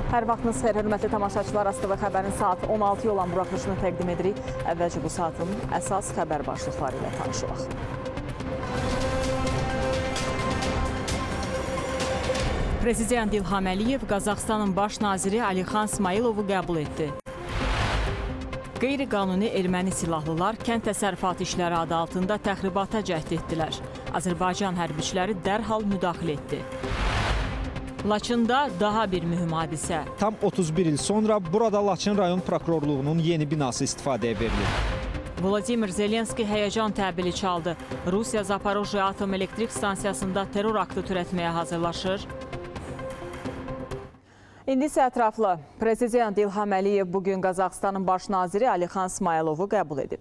Hər vaxtınız xeyir, hörmətli tamaşaçılar, ASTV xəbərin saat 16-ya olan buraxılışını təqdim edirik. Əvvəlcə bu saatın əsas xəbər başlıqları ilə tanışılaq. Prezident İlham Əliyev Qazaxıstanın baş naziri Alixan İsmayılovu qəbul etdi. Qeyri-qanuni erməni silahlılar kənd təsərrüfatı işləri adı altında təxribata cəhd etdilər. Azərbaycan hərbiçiləri dərhal müdaxilə etdi. Laçında daha bir mühüm hadisə. Tam 31 il sonra burada Laçın rayon prokurorluğunun yeni binası istifadəyə verilir. Vladimir Zelenski həyəcan təbili çaldı. Rusiya Zaporojye Atom Elektrik Stansiyasında terror aktı törətməyə hazırlaşır. İndi isə ətraflı. Prezident İlham Əliyev bugün Qazaxıstanın baş naziri Alixan İsmayılovu qəbul edib.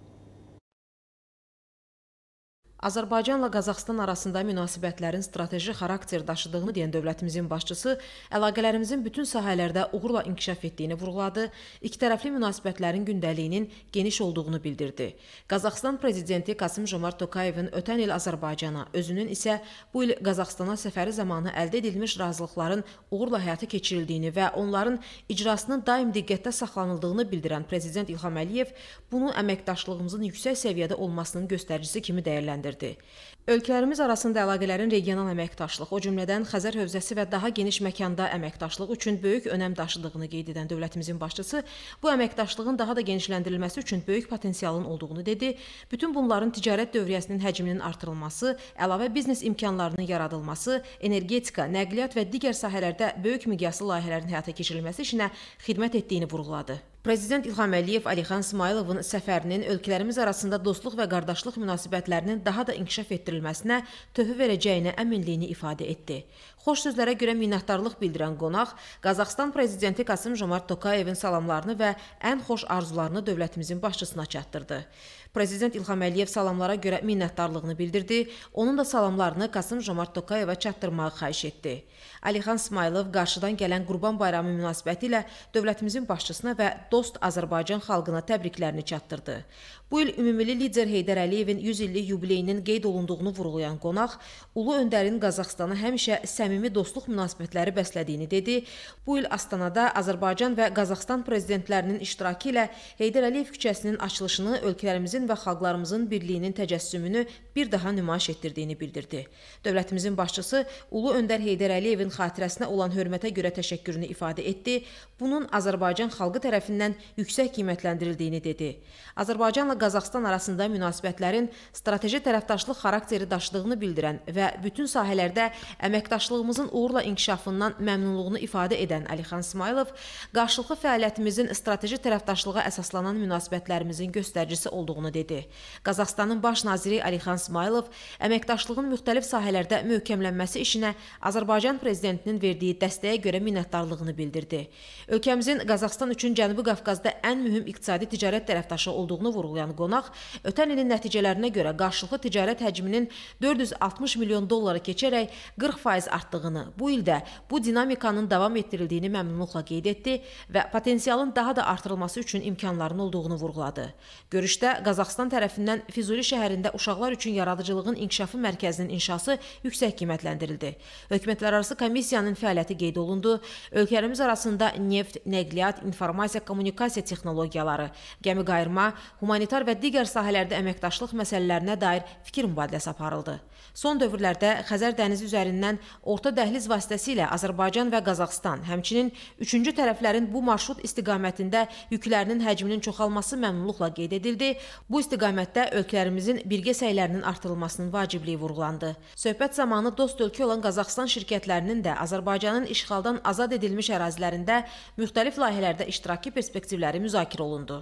Azərbaycanla Qazaxıstan arasında münasibətlərin strateji xarakter daşıdığını deyən dövlətimizin başçısı əlaqələrimizin bütün sahələrdə uğurla inkişaf etdiyini vurğuladı, ikitərəfli münasibətlərin gündəliyinin geniş olduğunu bildirdi. Qazaxıstan prezidenti Kasım-Jomart Tokayevin ötən il Azərbaycana, özünün isə bu il Qazaxıstana səfəri zamanı əldə edilmiş razılıqların uğurla həyata keçirildiyini və onların icrasının daim diqqətdə saxlanıldığını bildirən prezident İlham Əliyev bunu əməkdaşlığımızın yüksək səviyyədə olmasının göstəricisi kimi dəyərləndirdi. Ölkələrimiz arasında əlaqələrin regional əməkdaşlıq, o cümlədən Xəzər hövzəsi və daha geniş məkanda əməkdaşlıq üçün böyük önəm daşıdığını qeyd edən dövlətimizin başçısı bu əməkdaşlığın daha da genişləndirilməsi üçün böyük potensialın olduğunu dedi. Bütün bunların ticarət dövriyyəsinin həcminin artırılması, əlavə biznes imkanlarının yaradılması, energetika, nəqliyyat və digər sahələrdə böyük miqyaslı layihələrin həyata keçirilməsi işinə xidmət etdiyini vurğuladı. Prezident İlham Əliyev Alixan İsmayılovun səfərinin ölkələrimiz arasında dostluq və qardaşlıq münasibətlərinin daha da inkişaf etdirilməsinə töhfə verəcəyinə əminliyini ifadə etdi. Xoş sözlərə görə minnətdarlıq bildirən qonaq Qazaxıstan prezidenti Kasım-Jomart Tokayevin salamlarını və ən xoş arzularını dövlətimizin başçısına çatdırdı. Prezident İlham Əliyev salamlara görə minnətdarlığını bildirdi, onun da salamlarını Kasım-Jomart Tokayeva çatdırmağı xahiş etdi. Alixan İsmayılov qarşıdan gələn Qurban Bayramı münasibəti ilə dövlətimizin başçısına və dost Azərbaycan xalqına təbriklərini çatdırdı. Bu il ümumili lider Heydər Əliyevin 100 illik yubileyinin qeyd olunduğunu vurğulayan qonaq, Ulu Öndərin Qazaxıstana həmişə səmimi dostluq münasibətləri bəslədiyini dedi. Bu il Astanada Azərbaycan və Qazaxıstan prezidentlərinin iştirakı ilə Heydər Əliyev küçəsinin açılışını ölkələrimizin və xalqlarımızın birliyinin təcəssümünü bir daha nümayiş etdirdiyini bildirdi. Dövlətimizin başçısı Ulu Öndər Heydər Əliyevin xatirəsinə olan hörmətə görə təşəkkürünü ifadə etdi. Bunun Azərbaycan xalqı tərəfindən yüksək qiymətləndirildiyini dedi. Azərbaycanla Qazaxıstan arasında münasibətlərin strateji tərəfdaşlıq xarakteri daşıdığını bildirən və bütün sahələrdə əməkdaşlığımızın uğurla inkişafından məmnunluğunu ifadə edən Alixan İsmayılov, qarşılıqlı fəaliyyətimizin strateji tərəfdaşlığa əsaslanan münasibətlərimizin göstəricisi olduğunu dedi. Qazaxıstanın baş naziri Alixan İsmayılov, əməkdaşlığın müxtəlif sahələrdə möhkəmlənməsi işinə Azərbaycan prezidentinin verdiyi dəstəyə görə minnətdarlığını bildirdi. Ölkəmizin Qazaxıstan üçün Cənubi Qafqazda ən mühüm iqtisadi ticarət tərəfdaşı olduğunu vurğulayan qonaq, ötən ilin nəticələrinə görə qarşılıqlı ticarət həcminin 460 milyon dolları keçərək 40% artdığını, bu ildə bu dinamikanın davam etdirildiyini məmnunluqla qeyd etdi və potensialın daha da artırılması üçün imkanların olduğunu vurğuladı. Görüşdə Qazaxıstan tərəfindən Füzuli şəhərində uşaqlar üçün yaradıcılığın inkişafı mərkəzinin inşası yüksək qiymətləndirildi. Hökumətlərarası komissiyanın fəaliyyəti qeyd olundu. Ölkələrimiz arasında neft, nəqliyyat, informasiya, kommunikasiya texnologiyaları, gəmi qayırma, humanitar və digər sahələrdə əməkdaşlıq məsələlərinə dair fikir mübadiləsi aparıldı. Son dövrlərdə Xəzər dənizi üzərindən orta dəhliz vasitəsilə Azərbaycan və Qazaxıstan, həmçinin üçüncü tərəflərin bu marşrut istiqamətində yüklərinin həcminin çoxalması məmnunluqla qeyd edildi. Bu istiqamətdə ölkələrimizin birgə səylərinin artırılmasının vacibliyi vurğulandı. Söhbət zamanı dost ölkə olan Qazaxıstan şirkətlərinin də Azərbaycanın işğaldan azad edilmiş ərazilərində müxtəlif layihələrdə iştiraki perspektivləri müzakirə olundu.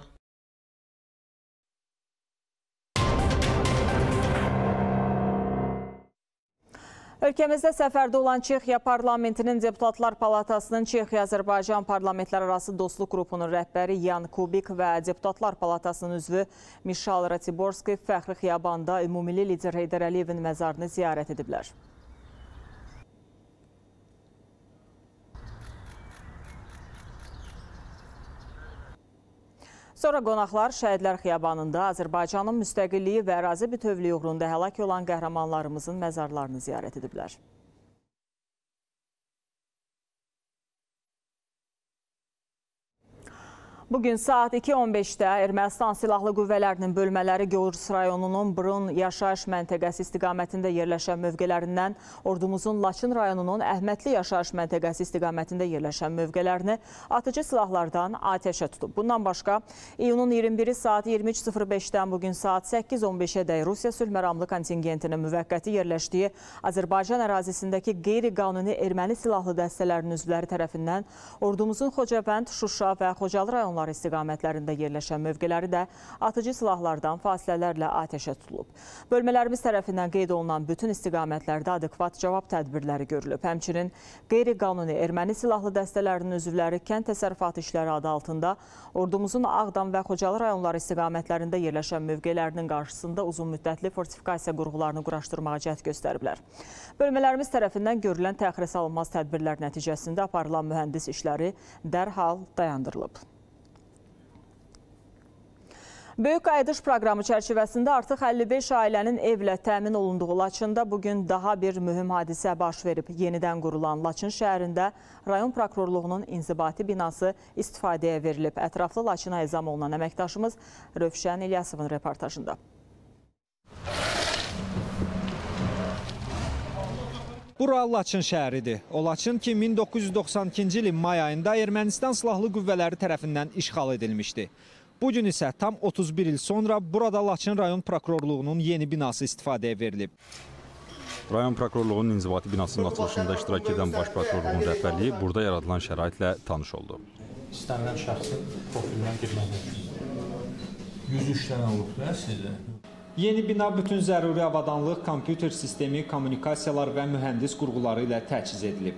Ölkəmizdə səfərdə olan Çexiya Parlamentinin Deputatlar Palatasının Çexiya-Azərbaycan parlamentlərarası dostluq qrupunun rəhbəri Yan Kubik və Deputatlar Palatasının üzvü Mişal Ratiborski Fəxri Xiyabanda ümumili lider Heydər Əliyevin məzarını ziyarət ediblər. Sonra qonaqlar Şəhidlər Xiyabanında Azərbaycanın müstəqilliyi və ərazi bütövlüyü uğrunda həlak olan qəhrəmanlarımızın məzarlarını ziyarət ediblər. Bugün saat 2:15-də Ermənistan Silahlı Qüvvələrinin bölmələri Göğürs rayonunun Brun yaşayış məntəqəsi istiqamətində yerləşən mövqələrindən ordumuzun Laçın rayonunun Əhmədli yaşayış məntəqəsi istiqamətində yerləşən mövqələrini atıcı silahlardan atəşə tutub. Bundan başqa, iyunun 21-i saat 23:05-dən bugün saat 8:15-ədək Rusiya sülhməramlı kontingentinin müvəqqəti yerləşdiyi Azərbaycan ərazisindəki qeyri-qanuni erməni silahlı dəstələrinin üzvləri tərəfindən ordumuzun Xocavənd, Şuşa və Xocalı rayonları istiqamətlərində yerləşən mövqeləri də atıcı silahlardan fasilələrlə atəşə tutulub. Bölmələrimiz tərəfindən qeyd olunan bütün istiqamətlərdə adekvat cavab tədbirləri görülüb. Həmçinin qeyri-qanuni erməni silahlı dəstələrinin üzvləri kənd təsərrüfatı işləri adı altında ordumuzun Ağdam və Xocalı rayonları istiqamətlərində yerləşən mövqelərinin qarşısında uzun müddətli fortifikasiya qurğularını quraşdırmağa cəhd göstəriblər. Bölmələrimiz tərəfindən görülən təxirə salınmaz tədbirlər nəticəsində aparılan mühəndis işləri dərhal dayandırılıb. Böyük qayıdış proqramı çərçivəsində artıq 55 ailənin evlə təmin olunduğu Laçında bugün daha bir mühüm hadisə baş verib. Yenidən qurulan Laçın şəhərində rayon prokurorluğunun inzibati binası istifadəyə verilib. Ətraflı Laçına ezam olunan əməkdaşımız Rövşən İlyasovun reportajında. Bura Laçın şəhəridir. O Laçın ki 1992-ci ilin may ayında Ermənistan Silahlı Qüvvələri tərəfindən işğal edilmişdi. Bugün isə tam 31 il sonra burada Laçın rayon prokurorluğunun yeni binası istifadəyə verilib. Rayon prokurorluğunun inzibati binasının açılışında iştirak edən baş prokurorluğun rəhbərliyi burada yaradılan şəraitlə tanış oldu. İstənilən şəxsin profilindən girməlidir. 103 dənə olub da sizdə. Yeni bina bütün zəruri avadanlıq, kompüter sistemi, kommunikasiyalar və mühəndis qurğuları ilə təchiz edilib.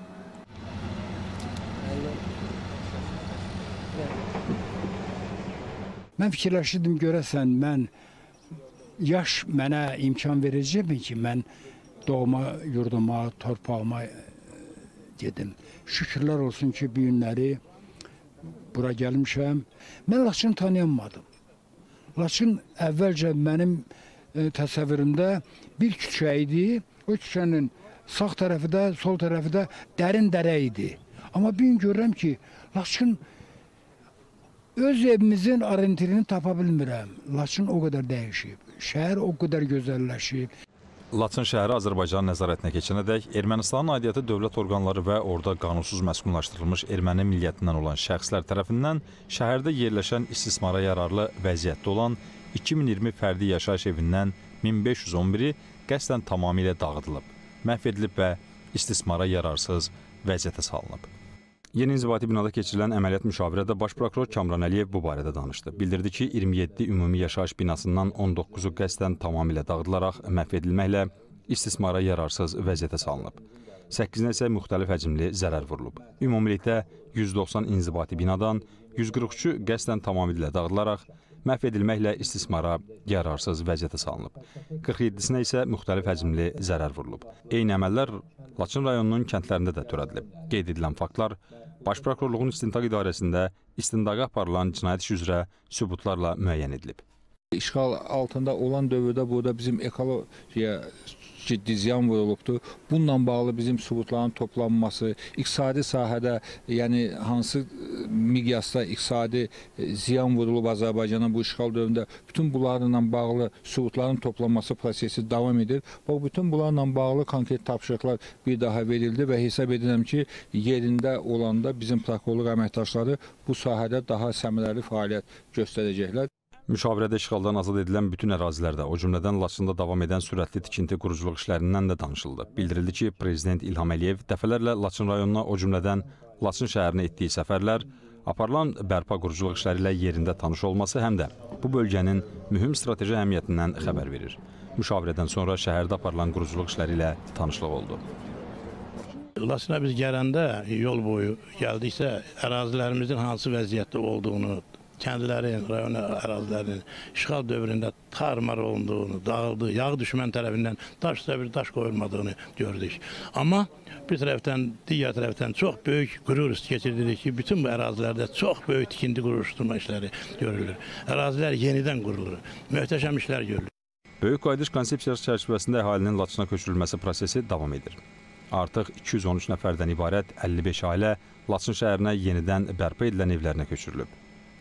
Mən fikirləşirdim, görəsən, yaş mənə imkan verəcəkmi ki, mən doğma yurduma, torpağıma gedim. Şükürlər olsun ki, bu günləri bura gəlmişəm. Mən Laçını tanıyamadım. Laçın əvvəlcə mənim təsəvvürümdə bir küçə idi. O küçənin sağ tərəfi də, sol tərəfi də dərin dərə idi. Amma bir gün görürəm ki, Laçın öz evimizin orientirini tapa bilmirəm. Laçın o qədər dəyişib, şəhər o qədər gözəlləşib. Laçın şəhəri Azərbaycanın nəzarətinə keçənədək Ermənistanın aidiyyatı dövlət orqanları və orada qanunsuz məskunlaşdırılmış erməni milliyyətindən olan şəxslər tərəfindən şəhərdə yerləşən istismara yararlı vəziyyətdə olan 2020 fərdi yaşayış evindən 1511-i qəsdən tamamilə dağıdılıb, məhv edilib və istismara yararsız vəziyyətə salınıb. Yeni inzibati binada keçirilən əməliyyat müşavirədə baş prokuror Kamran Əliyev bu barədə danışdı. Bildirdi ki, 27 ümumi yaşayış binasından 19-u qəsdən tamamilə dağıdılaraq məhv edilməklə istismara yararsız vəziyyətə salınıb. 8-nə isə müxtəlif həcmli zərər vurulub. Ümumilikdə 190 inzibati binadan 143-ü qəsdən tamamilə dağıdılaraq məhv edilməklə istismara yararsız vəziyyətə salınıb. 47-sinə isə müxtəlif həcmli zərər vurulub. Eyni əməllər Laçın rayonunun kəndlərində də törədilib. Qeyd edilən faktlar Baş prokurorluğun istintaq idarəsində istintaqa aparılan cinayət işi üzrə sübutlarla müəyyən edilib. İşğal altında olan dövrdə burada bizim ekologiya ciddi ziyan vurulubdur. Bununla bağlı bizim sübutların toplanması, iqtisadi sahədə, yəni hansı miqyasda iqtisadi ziyan vurulub Azərbaycana bu işğal dövründə, bütün bunlarla bağlı sübutların toplanması prosesi davam edir. Bütün bunlarla bağlı konkret tapşırıqlar bir daha verildi və hesab edirəm ki, yerində olanda bizim prokurorluq əməkdaşları bu sahədə daha səmərəli fəaliyyət göstərəcəklər. Müşavirədə işğaldan azad edilən bütün ərazilərdə, o cümlədən Laçında davam edən sürətli tikinti quruculuq işlərindən də danışıldı. Bildirildi ki, Prezident İlham Əliyev dəfələrlə Laçın rayonuna, o cümlədən Laçın şəhərinə etdiyi səfərlər, aparılan bərpa quruculuq işləri ilə yerində tanış olması həm də bu bölgənin mühüm strateji əhəmiyyətindən xəbər verir. Müşavirədən sonra şəhərdə aparılan quruculuq işləri ilə tanışlıq oldu. Laçına biz gələndə yol boyu gəldiksə, ərazilərimizin hansı vəziyyətdə olduğunu, kəndlərin, rayon ərazilərinin işğal dövründə tarmar olunduğunu, dağıldığı, yağ düşmən tərəfindən daş qoyulmadığını gördük. Amma bir tərəfdən, digər tərəfdən çox böyük qürur keçirdirik ki, bütün bu ərazilərdə çox böyük tikinti quruluşturma işləri görülür. Ərazilər yenidən qurulur, möhtəşəm işlər görülür. Böyük qayıdış konsepsiyası çərçivəsində əhalinin Laçına köçürülməsi prosesi davam edir. Artıq 213 nəfərdən ibarət 55 ailə Laçın şəhərinə yenidən bərpa edilən evlərinə köçürülüb.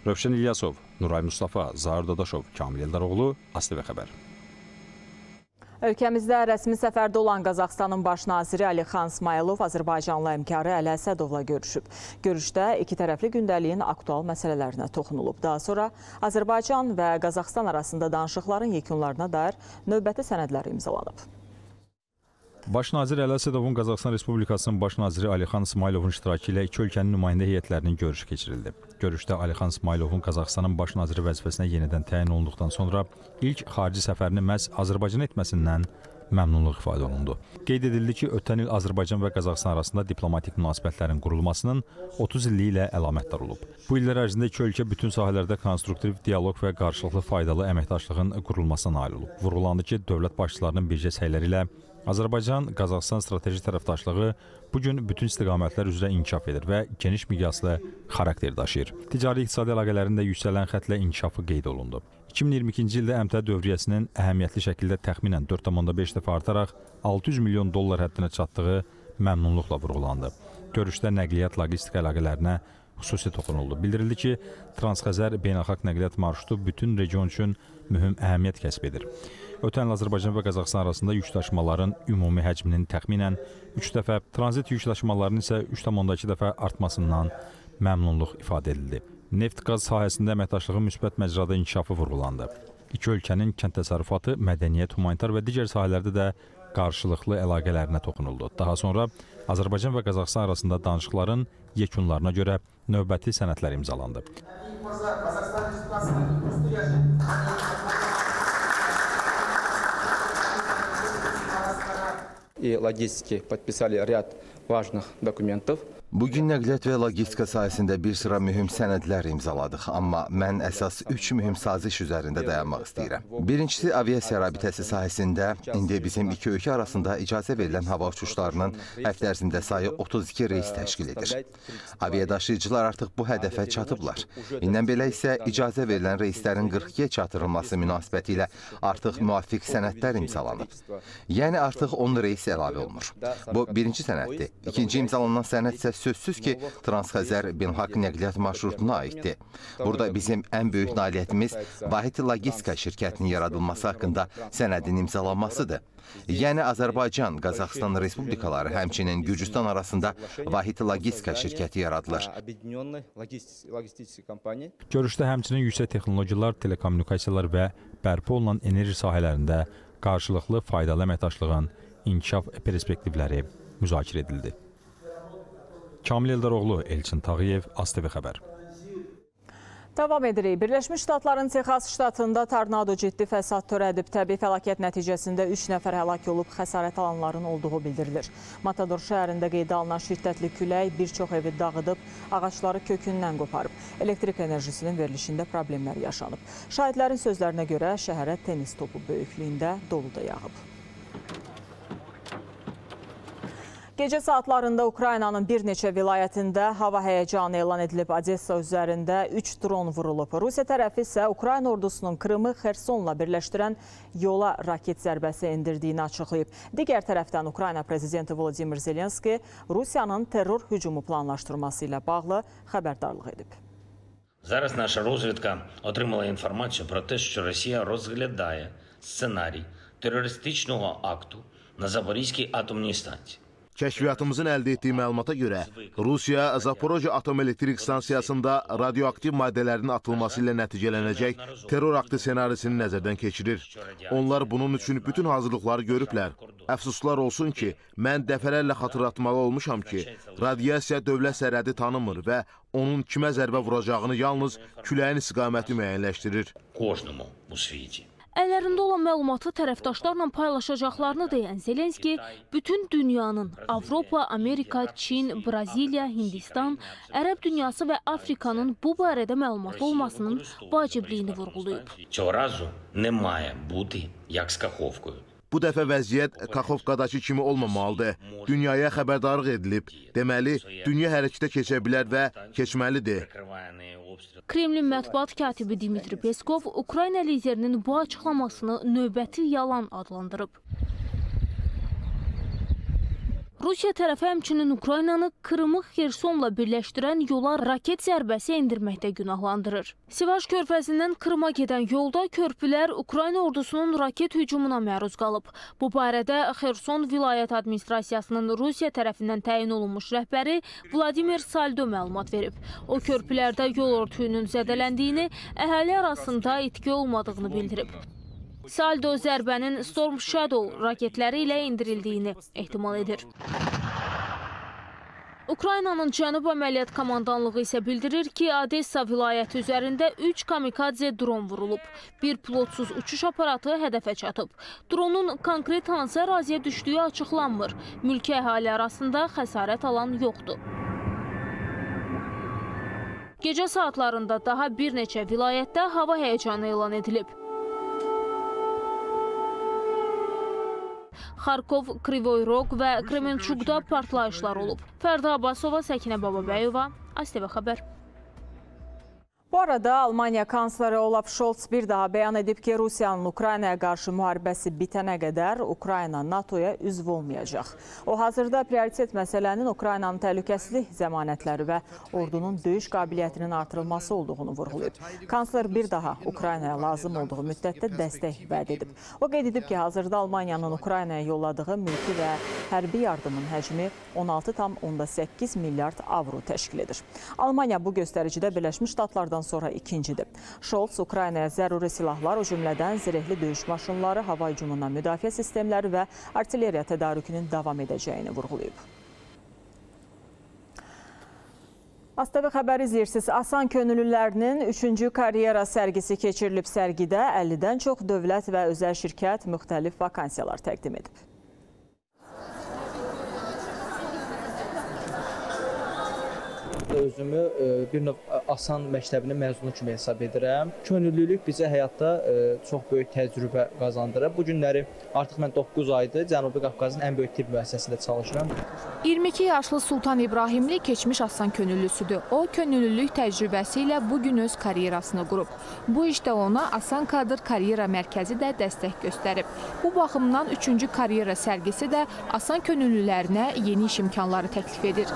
Rövşən İlyasov, Nuray Mustafa, Zahir Dadaşov, Kamil Eldaroğlu, ASTV xəbər. Ölkəmizdə rəsmi səfərdə olan Qazaxıstanın baş naziri Alixan İsmayılov Azərbaycanlı həmkarı Əli Əsədovla görüşüb. Görüşdə iki tərəfli gündəliyin aktual məsələlərinə toxunulub. Daha sonra Azərbaycan və Qazaxıstan arasında danışıqların yekunlarına dair növbəti sənədlər imzalanıb. Baş nazir Əli Əsədovun Qazaxıstan Respublikasının baş naziri Alixan İsmayılovun iştirakı ilə iki ölkənin nümayəndə heyətlərinin görüşü keçirildi. Görüşdə Alixan İsmayılovun Qazaxıstanın baş naziri vəzifəsinə yenidən təyin olunduqdan sonra ilk xarici səfərini məhz Azərbaycan etməsindən məmnunluq ifadə olundu. Qeyd edildi ki, ötən il Azərbaycan və Qazaxıstan arasında diplomatik münasibətlərin qurulmasının 30 illiyi ilə əlamətdar olub. Bu illər ərzində iki ölkə bütün sahələrdə konstruktiv dialoq və qarşılıqlı faydalı əməkdaşlığın qurulmasına nail olub. Vurğulandı ki, dövlət başçılarının birgə səyləri ilə Azərbaycan-Qazaxıstan strateji tərəfdaşlığı bugün bütün istiqamətlər üzrə inkişaf edir və geniş miqyaslı xarakter daşıyır. Ticari-iqtisadi əlaqələrin də yüksələn xətlə inkişafı qeyd olundu. 2022-ci ildə əmtəə dövriyyəsinin əhəmiyyətli şəkildə təxminən 4,5 dəfə artaraq 600 milyon dollar həddinə çatdığı məmnunluqla vurğulandı. Görüşdə nəqliyyat logistika əlaqələrinə xüsusi toxunuldu. Bildirildi ki, Transxəzər beynəlxalq nəqliyyat marşrutu bütün region üçün mühüm əhəmiyyət kəsb edir. Ötən il Azərbaycan və Qazaxıstan arasında yük daşımaların ümumi həcminin təxminən 3 dəfə, tranzit yük daşımalarının isə 3,2 dəfə artmasından məmnunluq ifadə edildi. Neft-qaz sahəsində əməkdaşlığın müsbət məcrada inkişafı vurğulandı. İki ölkənin kənd təsərrüfatı, mədəniyyət, humanitar və digər sahələrdə də qarşılıqlı əlaqələrinə toxunuldu. Daha sonra Azərbaycan və Qazaxıstan arasında danışıqların yekunlarına görə növbəti sənədlər imzalandı. И логистики подписали ряд важных документов. Bugün nəqliyyat və logistika sahəsində bir sıra mühüm sənədlər imzaladıq, amma mən əsas 3 mühüm saziş üzərində dayanmaq istəyirəm. Birincisi, aviasiya rabitəsi sahəsində indi bizim iki ölkə arasında icazə verilən hava uçuşlarının həftə ərzində sayı 32 reys təşkil edir. Aviadaşıyıcılar artıq bu hədəfə çatıblar. İndən belə isə icazə verilən reyslərin 42-yə çatdırılması münasibəti ilə artıq müvafiq sənədlər imzalanıb. Yəni artıq 10 reys əlavə olunur. Bu birinci sənəddir. İkinci imzalanan sənəd isə sözsüz ki, Transxəzər beynəlxalq nəqliyyat marşrutuna aiddir. Burada bizim ən böyük nailiyyətimiz Vahid Logistika şirkətinin yaradılması haqqında sənədin imzalanmasıdır. Yəni Azərbaycan, Qazaxıstan Respublikaları, həmçinin Gürcüstan arasında Vahid Logistika şirkəti yaradılır. Görüşdə həmçinin yüksək texnologiyalar, telekommunikasiyalar və bərpa olunan enerji sahələrində qarşılıqlı faydalı əməkdaşlığın inkişaf perspektivləri müzakirə edildi. Kamil Eldaroğlu, Elçin Tağıyev, ASTV xəbər. Davam edirik. Birləşmiş Ştatların Texas ştatında tornado ciddi fəsad törədib. Təbii fəlakət nəticəsində 3 nəfər həlak olub, xəsarət alanların olduğu bildirilir. Matador şəhərində qeydə alınan şiddətli külək bir çox evi dağıdıb, ağacları kökündən qoparıb. Elektrik enerjisinin verilişində problemlər yaşanıb. Şahidlərin sözlərinə görə şəhərə tenis topu böyüklüyündə dolu da yağıb. Gecə saatlarında Ukraynanın bir neçə vilayətində hava həyəcanı elan edilib. Odessa üzərində 3 dron vurulub. Rusiya tərəfi isə Ukrayna ordusunun Krımı Xersonla birləşdirən yola raket zərbəsi endirdiyini açıqlayıb. Digər tərəfdən Ukrayna prezidenti Volodimir Zelenski Rusiyanın terror hücumu planlaşdırması ilə bağlı xəbərdarlıq edib. Зараз наша розвідка отримала інформацію про те, що Росія розглядає сценарій терористичного акту на Запорізькій атомній станції. Kəşfiyyatımızın əldə etdiyi məlumata görə Rusiya Zaporojye Atom Elektrik Stansiyasında radioaktiv maddələrin atılması ilə nəticələnəcək terror aktı senarisini nəzərdən keçirir. Onlar bunun üçün bütün hazırlıqları görüblər. Əfsuslar olsun ki, mən dəfələrlə xatırlatmalı olmuşam ki, radiasiya dövlət sərhədi tanımır və onun kimə zərbə vuracağını yalnız küləyin istiqaməti müəyyənləşdirir. Кожному у світі. Əllərində olan məlumatı tərəfdaşlarla paylaşacaqlarını deyən Zelenski, bütün dünyanın Avropa, Amerika, Çin, Braziliya, Hindistan, Ərəb dünyası və Afrikanın bu barədə məlumat olmasının vacibliyini vurğulayıb. Цього разу не має бути як з Каховкою. Bu dəfə vəziyyət Kaxovkadakı kimi olmamalıdır. Dünyaya xəbərdarlıq edilib. Deməli, dünya hərəkətə keçə bilər və keçməlidir. Kremlin mətbuat katibi Dmitri Peskov Ukrayna liderinin bu açıqlamasını növbəti yalan adlandırıb. Rusiya tərəfi həmçinin Ukraynanı Krımı Xersonla birləşdirən yola raket zərbəsi endirməkdə günahlandırır. Sivaş körfəzindən Krıma gedən yolda körpülər Ukrayna ordusunun raket hücumuna məruz qalıb. Bu barədə Xerson vilayət administrasiyasının Rusiya tərəfindən təyin olunmuş rəhbəri Vladimir Saldo məlumat verib. O körpülərdə yol örtüyünün zədələndiyini, əhali arasında itki olmadığını bildirib. Saldo zərbənin Storm Shadow raketləri ilə endirildiyini ehtimal edir. Ukraynanın Cənub Əməliyyat Komandanlığı isə bildirir ki, Odessa vilayəti üzərində 3 kamikadze dron vurulub. Bir pilotsuz uçuş aparatı hədəfə çatıb. Dronun konkret hansı əraziyə düşdüyü açıqlanmır. Mülki əhali arasında xəsarət alan yoxdur. Gecə saatlarında daha bir neçə vilayətdə hava həyəcanı elan edilib. Xarkov, Krivoy Rog və Kremenchukda partlayışlar olub. Fərda Abbasova, Səkinə Bababəyova, ASTV xəbər. Bu arada Almaniya kansleri Olaf Scholz bir daha bəyan edib ki, Rusiyanın Ukraynaya qarşı müharibəsi bitənə qədər Ukrayna NATOya üzv olmayacaq. O, hazırda prioritet məsələnin Ukraynanın təhlükəsizlik zəmanətləri və ordunun döyüş qabiliyyətinin artırılması olduğunu vurğulayıb. Kansler bir daha Ukraynaya lazım olduğu müddətdə dəstək vəd edib. O, qeyd edib ki, hazırda Almaniyanın Ukraynaya yolladığı mülki və hərbi yardımın həcmi 16,8 milyard avro təşkil edir. Almaniya bu göstəricidə Birləşmiş Ştatlardan sonra ikincidir. Scholz Ukraynaya zəruri silahlar, o cümlədən zirehli döyüş maşınları, hava hücumundan müdafiə sistemləri və artilleriya tədarükünün davam edəcəyini vurğulayıb. ASTV xəbər izləyirsiniz. Asan könüllülərinin 3-cü karyera sərgisi keçirilib. Sərgidə 50-dən çox dövlət və özəl şirkət müxtəlif vakansiyalar təqdim edib. Özümü bir növ Asan məktəbinin məzunu kimi hesab edirəm. Könüllülük bizə həyatda çox böyük təcrübə qazandırıb. Bu günləri artıq mən 9 aydır Cənubi Qafqazın ən böyük tibb müəssisəsində çalışıram. 22 yaşlı Sultan İbrahimli keçmiş Asan könüllüsüdür. O, könüllülük təcrübəsi ilə bugün öz karyerasını qurub. Bu işdə ona Asan Kadr Karyera Mərkəzi də dəstək göstərib. Bu baxımdan 3-cü karyera sərgisi də Asan könüllülərinə yeni iş imkanları təklif edir.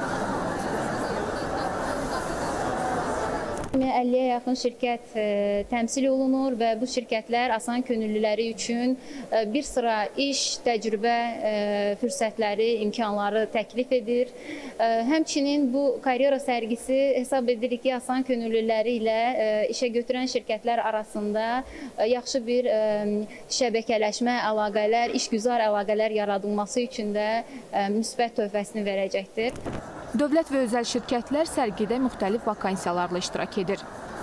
50-yə yaxın şirkət təmsil olunur və bu şirkətlər Asan könüllüləri üçün bir sıra iş, təcrübə fürsətləri, imkanları təklif edir. Həmçinin bu karyera sərgisi hesab edilir ki, Asan könüllüləri ilə işə götürən şirkətlər arasında yaxşı bir şəbəkələşmə əlaqələr, işgüzar əlaqələr yaradılması üçün də müsbət töhfəsini verəcəkdir. Dövlət və özəl şirkətlər sərgidə müxtəlif vakansiyalarla iştirak edir.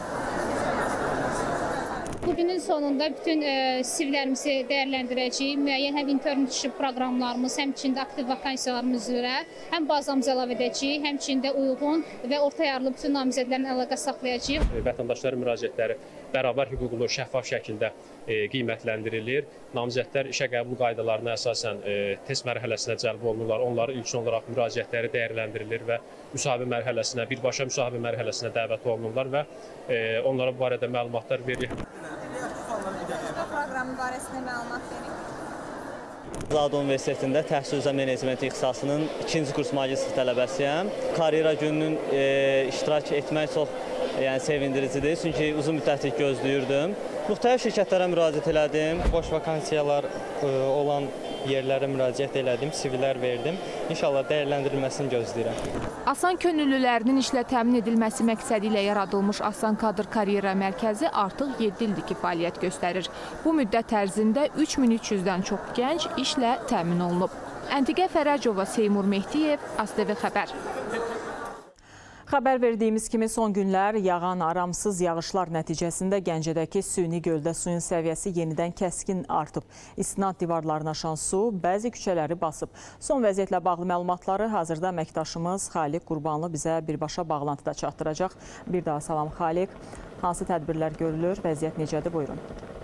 Bugünün sonunda bütün CV-lərimizi dəyərləndirəcəyik. Müəyyən həm internship proqramlarımız, həmçində aktiv vakansiyalarımız üzrə həm bazamızı əlavə edəcəyik, həmçində uyğun və orta yarılı bütün namizədlərin əlaqə saxlayacağıq. Vətəndaşların müraciətləri bərabər hüquqlu, şəffaf şəkildə qiymətləndirilir. Namizədlər işə qəbul qaydalarına əsasən test mərhələsinə cəlb olunurlar. Onları ilkin olaraq müraciətləri dəyərləndirilir və müsahibə mərhələsinə, birbaşa müsahibə mərhələsinə dəvət olunurlar və onlara bu barədə məlumatlar verilir. Proqramı barəsində məlumat verin. Zade Universitetində təhsil üzrə menecment ixtisasının 2-ci kurs magistr tələbəsiyəm. Karyera gününün iştirak etmək çox sevindiricidir, çünki uzun müddətlik gözləyirdim. Müxtəlif şirkətlərə müraciət elədim. Boş vakansiyalar olan yerlərə müraciət elədim, CV-lər verdim. İnşallah dəyərləndirilməsini gözləyirəm. Asan könüllülərinin işlə təmin edilməsi məqsədi ilə yaradılmış Asan Kadr Karyera Mərkəzi artıq 7 ildir ki, fəaliyyət göstərir. Bu müddət ərzində 3300-dən çox gənc işlə təmin olunub. Əntiqə Fərəcova, Seymur Mehdiyev, ASTV xəbər. Xəbər verdiyimiz kimi son günlər yağan aramsız yağışlar nəticəsində Gəncədəki süni göldə suyun səviyyəsi yenidən kəskin artıb. İstinad divarlarını aşan su bəzi küçələri basıb. Son vəziyyətlə bağlı məlumatları hazırda əməkdaşımız Xaliq Qurbanlı bizə birbaşa bağlantıda çatdıracaq. Bir daha salam Xaliq. Hansı tədbirlər görülür? Vəziyyət necədir? Buyurun.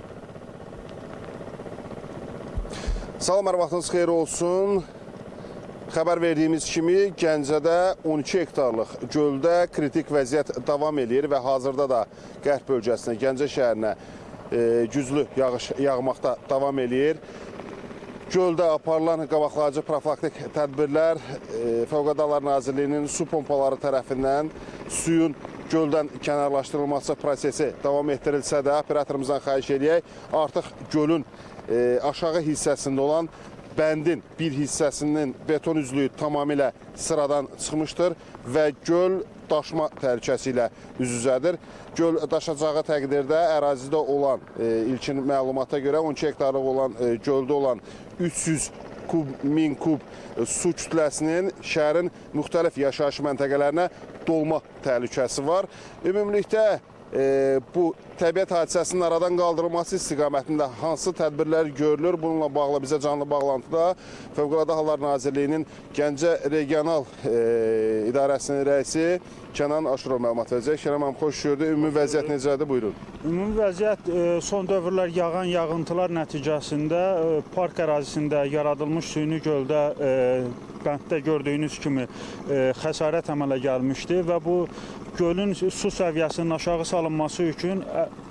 Salam, hər vaxtınız xeyir olsun. Xəbər verdiyimiz kimi Gəncədə 12 hektarlıq göldə kritik vəziyyət davam edir və hazırda da Qərb bölgəsinə, Gəncə şəhərinə güclü yağış yağmaqda davam edir. Göldə aparılan qabaqlayıcı profilaktik tədbirlər Fövqəladə Hallar Nazirliyinin su pompaları tərəfindən suyun göldən kənarlaşdırılması prosesi davam etdirilsə də operatorumuzdan xahiş edək, artıq gölün aşağı hissəsində olan bəndin bir hissəsinin beton üzlüyü tamamilə sıradan çıxmışdır və göl daşma təhlükəsi ilə üz-üzədir. Göl daşacağı təqdirdə ərazidə olan ilkin məlumata görə 12 hektarlıq olan göldə olan 300 kub, 1000 kub su kütləsinin şəhərin müxtəlif yaşayış məntəqələrinə dolma təhlükəsi var. Ümumilikdə bu təbiət hadisəsinin aradan qaldırılması istiqamətində hansı tədbirlər görülür? Bununla bağlı bizə canlı bağlantıda Fövqəladə Hallar Nazirliyinin Gəncə Regional İdarəsinin rəisi Kənan Aşurov məlumat verəcək. Kənan mənim xoş gördük. Ümumi vəziyyət necədir? Buyurun. Ümumi vəziyyət son dövrlər yağan yağıntılar nəticəsində park ərazisində yaradılmış süni göldə bənddə gördüyünüz kimi xəsarət əmələ gəlmişdi və bu gölün su səviyyəsinin aşağı salınması üçün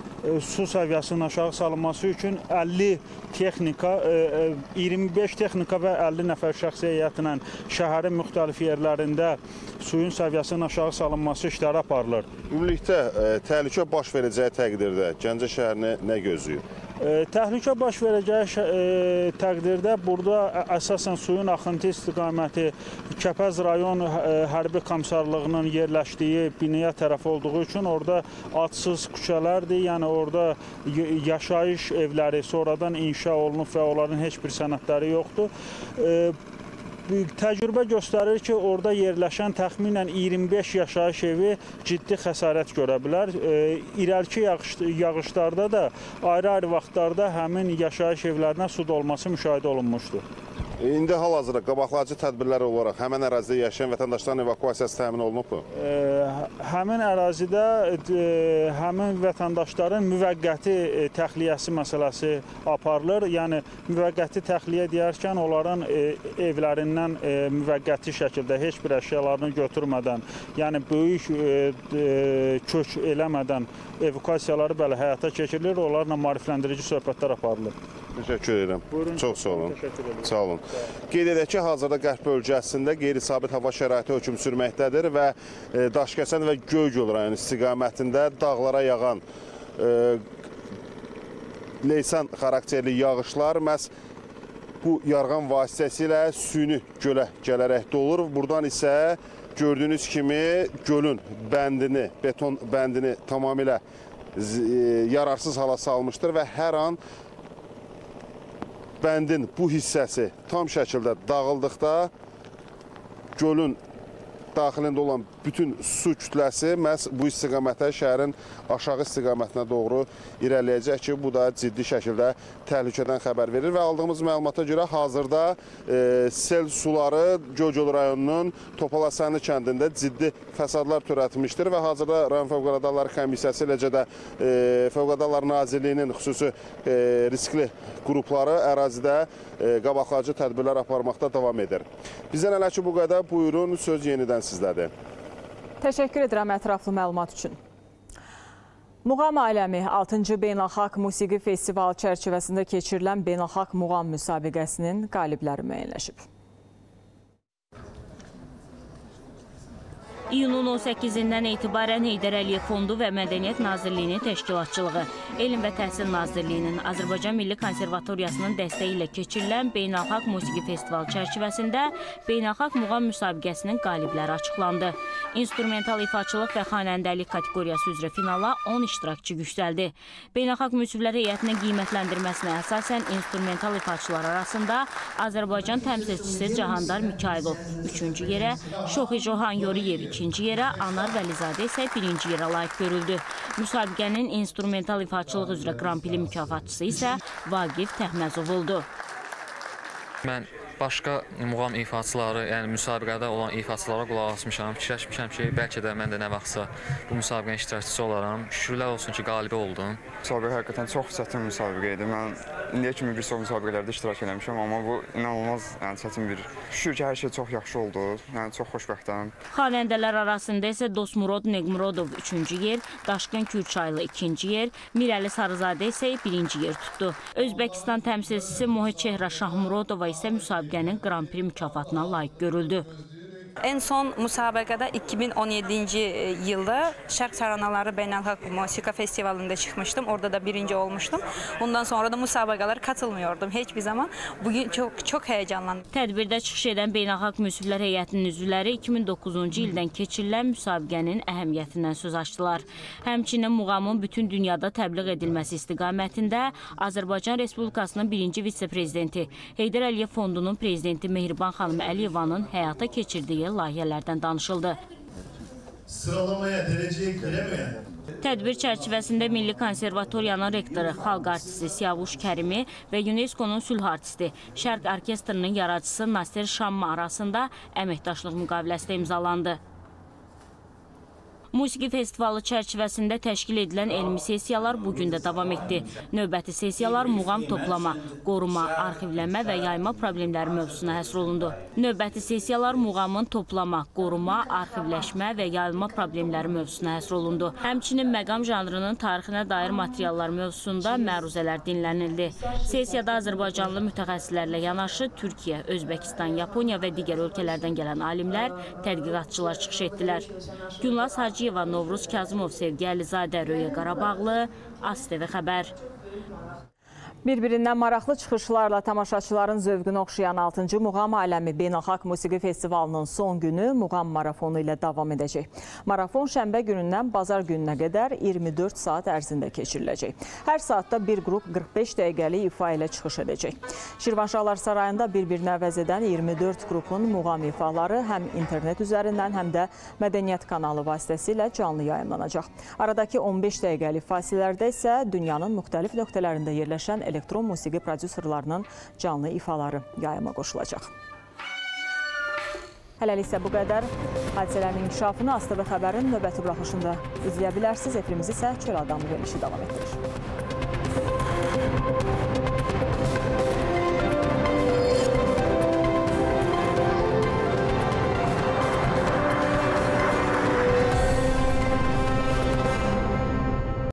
50 texnika, 25 texnika və 50 nəfər şəxsi heyətinə şəhərin müxtəlif yerlərində suyun səviyyəsinin aşağı salınması işləri aparılır. Ümumilikdə təhlükə baş verəcəyi təqdirdə Gəncə şəhərini nə gözləyir? Təhlükə baş verəcəyi təqdirdə burada əsasən suyun axıntı istiqaməti Kəpəz rayon hərbi komissarlığının yerləşdiyi binaya tərəf olduğu üçün orada adsız küçələrdir, yəni orada yaşayış evləri sonradan inşa olunub və onların heç bir sənədləri yoxdur. Təcrübə göstərir ki, orada yerləşən təxminən 25 yaşayış evi ciddi xəsarət görə bilər. İrəlki yağışlarda da ayrı-ayrı vaxtlarda həmin yaşayış evlərinə su dolması müşahidə olunmuşdur. İndi hal-hazırda qabaqlayıcı tədbirlər olaraq həmin ərazidə yaşayan vətəndaşların evakuasiyası təmin olunubmu? Həmin ərazidə həmin vətəndaşların müvəqqəti təxliyəsi məsələsi aparılır. Yəni müvəqqəti təxliyə deyərkən onların evlərindən müvəqqəti şəkildə heç bir əşyalarını götürmədən, yəni böyük köç eləmədən evakuasiyaları belə həyata keçirilir. Onlarla maarifləndirici söhbətlər aparılır. Təşəkkür edirəm. Buyurun. Çox sağ olun. Təşəkkür ederim. Sağ olun. Qeyd edək ki, hazırda qərb bölgəsində qeyri-sabit hava şəraiti hökm sürməkdədir və Daşkəsən və Göygöl rayonu istiqamətində dağlara yağan leysan xarakterli yağışlar məhz bu yarğan vasitəsilə süni gölə gələrək dolur. Buradan isə gördüyünüz kimi gölün bəndini, beton bəndini tamamilə yararsız hala salmışdır və hər an bəndin bu hissəsi tam şəkildə dağıldıqda gölün daxilində olan bütün su kütləsi məhz bu istiqamətə, şəhərin aşağı istiqamətinə doğru irəliləyəcək ki, bu da ciddi şəkildə təhlükədən xəbər verir və aldığımız məlumata görə hazırda sel suları Göygöl rayonunun Topalasanlı kəndində ciddi fəsadlar törətmişdir və hazırda rayon Fövqəladə Hallar Komissiyası, eləcə də Fövqəladə Hallar Nazirliyinin xüsusi riskli qrupları ərazidə qabaqlayıcı tədbirlər aparmaqda davam edir. Bizdən hələ ki bu qədər. Buyurun, söz yenidən sizdədir. Təşəkkür edirəm ətraflı məlumat üçün. Muğam aləmi 6-cı Beynəlxalq Musiqi Festivalı çərçivəsində keçirilən Beynəlxalq Muğam müsabiqəsinin qalibləri müəyyənləşib. İyunun 18-dən etibarən Heydər Əliyev Fondu və Mədəniyyət Nazirliyinin təşkilatçılığı, Elm və Təhsil Nazirliyinin Azərbaycan Milli Konservatoriyasının dəstəyi ilə keçirilən Beynəlxalq Musiqi Festivalı çərçivəsində Beynəlxalq Muğam müsabiqəsinin qalibləri açıqlandı. İnstrumental ifaçılıq və xanəndəlik kateqoriyası üzrə finala 10 iştirakçı yüksəldi. Beynəlxalq müsiflər heyətinin qiymətləndirməsinə əsasən instrumental ifaçılar arasında Azərbaycan təmsilçisi Cahandar Mikailov 3-cü yerə, Şoxi Johan Yoriyev 2-ci yerə, Anar Vəlizadə isə 1-ci yerə layiq görüldü. Müsabiqənin instrumental ifaçılıq üzrə Qrampili mükafatçısı isə Vaqif Təhməzov oldu. Mən başqa muğam ifaçıları, yəni müsabiqədə olan ifaçılara qulaq asmışam. Fikirləşmişəm ki, bəlkə də mən də nə vaxtsa bu müsabiqənin iştirakçısı olaram. Şükürlər olsun ki, qalibi oldum. Müsabiqə həqiqətən çox çətin müsabiqə idi. Mən indiyə kimi bir çox müsabiqələrdə iştirak eləmişəm, amma bu inanılmaz çətin bir. Şükür ki, hər şey çox yaxşı oldu. Yəni çox xoşbəxtəm. Xanəndələr arasında isə Dostmurod Neqmurodov 3-cü yer, Daşqın Kürçaylı 2-ci yer, Mirəli Sarızadə isə 1-ci yer tutdu. Özbəkistan təmsilçisi Mohit Çehra Şahmurodova isə müsabiqənin Grand Prix mükafatına layiq görüldü. En son müsabiqədə 2017-ci ildə Şərq Taranaları Beynəlxalq Musiqi Festivalında çıxmışdım. Orada da birinci olmuşdum. Ondan sonra da müsabiqələrə katılmıyordum heç bir zaman. Bugün çox heyecanlandım. Tədbirdə çıxış edən Beynəlxalq Müsiflər Heyətinin üzvləri 2009-cu ildən keçirilən müsabiqənin əhəmiyyətindən söz açdılar. Həmçinin muğamın bütün dünyada təbliğ edilməsi istiqamətində Azərbaycan Respublikasının birinci vitse-prezidenti, Heydər Əliyev Fondunun prezidenti Mehriban xanım Əliyevanın həyata keçirdiyi layihələrdən danışıldı. Sıralamaya derece eklenemeyen. Tədbir çərçivəsində Milli Konservatoriyanın rektoru, xalq artisti Siyavuş Kərimi və UNESCO-nun sülh artisti, Şərq Orkestrinin yaradıcısı Nasir Şamma arasında əməkdaşlıq müqaviləsi imzalandı. Musiqi festivalı çərçivəsində təşkil edilən elmi sessiyalar bugün də davam etdi. Növbəti sessiyalar muğam toplama, qoruma, arxivlənmə və yayma problemləri mövzusuna həsr olundu. Növbəti sessiyalar muğamın toplama, qoruma, arxivləşmə və yayılma problemləri mövzusuna həsr olundu. Həmçinin məqam janrının tarixinə dair materiallar mövzusunda məruzələr dinlənildi. Sessiyada Azərbaycanlı mütəxəssislərlə yanaşı Türkiyə, Özbəkistan, Yaponiya və digər ölkələrdən gələn alimlər, tədqiqatçılar çıxış etdilər. Günlas Hacıyeva, Novruz Kazımov, Sevgi Əlizadə, Röyə Qarabağlı, ASTV xəbər. Bir-birindən maraqlı çıxışlarla tamaşaçıların zövqünü oxşayan 6-cı Muğam Aləmi Beynəlxalq Musiqi Festivalının son günü Muğam marafonu ilə davam edəcək. Marafon şənbə günündən bazar gününə qədər 24 saat ərzində keçiriləcək. Hər saatda bir qrup 45 dəqiqəlik ifa ilə çıxış edəcək. Şirvanşahlar Sarayında bir-birini əvəz edən 24 qrupun muğam ifaları həm internet üzərindən, həm də mədəniyyət kanalı vasitəsilə canlı yayımlanacaq. Aradakı 15 dəqiqəlik fasilələrdə isə dünyanın müxtəlif nöqtələrində yerləşən elektron musiqi prodüserlərinin canlı ifaları yayıma qoşulacaq. Hələlik isə bu qədər. Hadisələrin inkişafını ASTV xəbərin növbəti buraxışında izləyə bilərsiniz. Efirimiz isə Çöl Adamı verilişi davam etdirir.